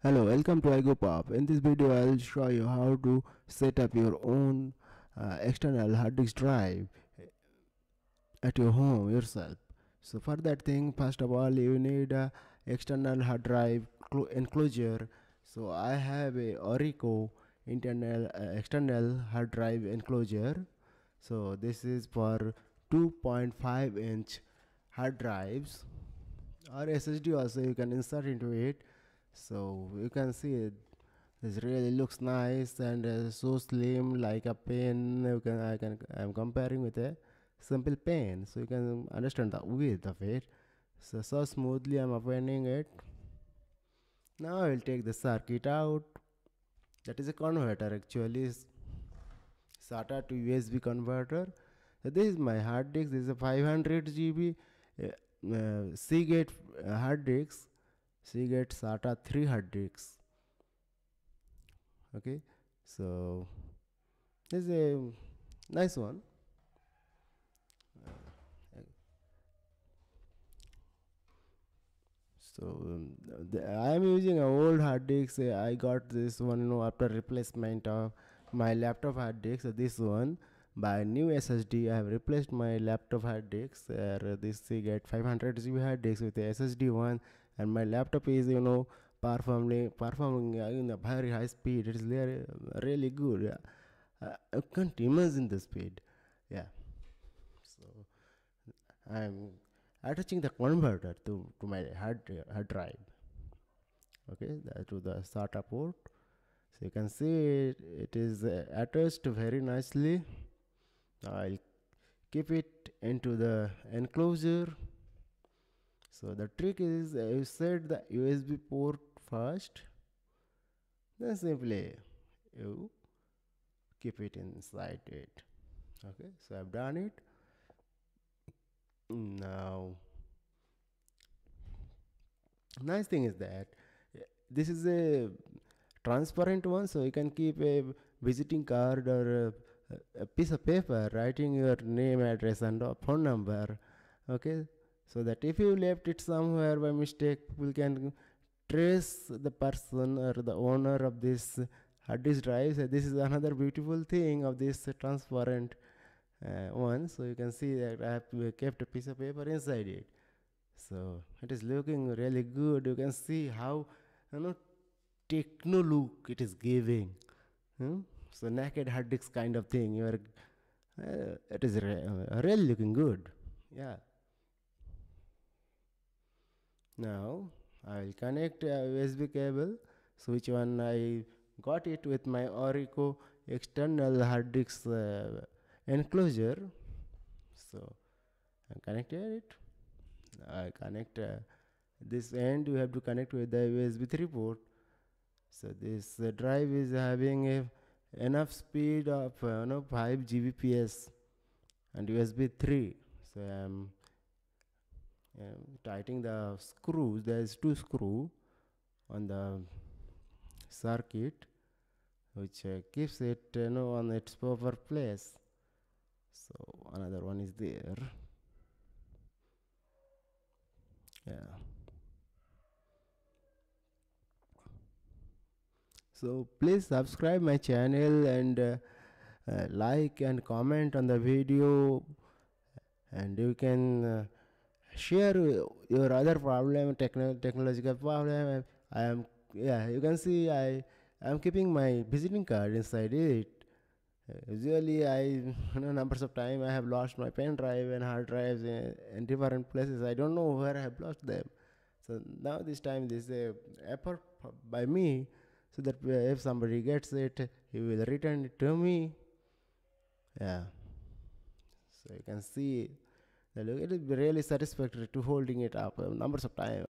Hello, welcome to iGoPop. In this video, I'll show you how to set up your own external hard disk drive at your home yourself. So for that thing, first of all, you need a external hard drive enclosure. So I have a Orico internal external hard drive enclosure. So this is for 2.5-inch hard drives or SSD also you can insert into it. So you can see it. This really looks nice and so slim, like a pen. I'm comparing with a simple pen, so you can understand the width of it. So smoothly I'm opening it. Now I will take the circuit out. That is a converter actually, SATA to USB converter. So this is my hard disk. This is a 500 GB Seagate hard disk. Seagate SATA 3 hard disks. Okay, so this is a nice one. I am using an old hard disk. I got this one, after replacement of my laptop hard disk. This one by new SSD. I have replaced my laptop hard disk. This Seagate 500 GB hard disk with the SSD one, and my laptop is performing in a very high speed. It is really good. Yeah. I can't imagine the speed. Yeah. So I'm attaching the converter to my hard drive. Okay, to the SATA port. So you can see it is attached very nicely. I'll keep it into the enclosure. So the trick is you set the USB port first, then simply you keep it inside it. Okay, so I've done it. Now nice thing is that this is a transparent one, so you can keep a visiting card or a piece of paper writing your name, address and phone number. Okay, so that if you left it somewhere by mistake, we can trace the person or the owner of this hard disk drive. So this is another beautiful thing of this transparent one. So you can see that I have kept a piece of paper inside it. So it is looking really good. You can see how techno look it is giving. So naked hard disk kind of thing. It is really looking good. Yeah. Now I will connect a USB cable. So which one I got it with my Orico external hard disk enclosure. So I connected it. I connect this end. You have to connect with the USB 3 port. So this drive is having enough speed of 5 Gbps and USB 3. So I'm tightening the screws. There is 2 screw on the circuit, which keeps it on its proper place. So another one is there. Yeah. So please subscribe my channel and like and comment on the video, and you can share your other problem, technological problem. I am, yeah, you can see I am keeping my visiting card inside it. Usually numbers of time I have lost my pen drive and hard drives in different places. I don't know where I have lost them. So now this time this effort by me, so that if somebody gets it, he will return it to me. Yeah. So you can see that it is really satisfactory to holding it up numbers of time.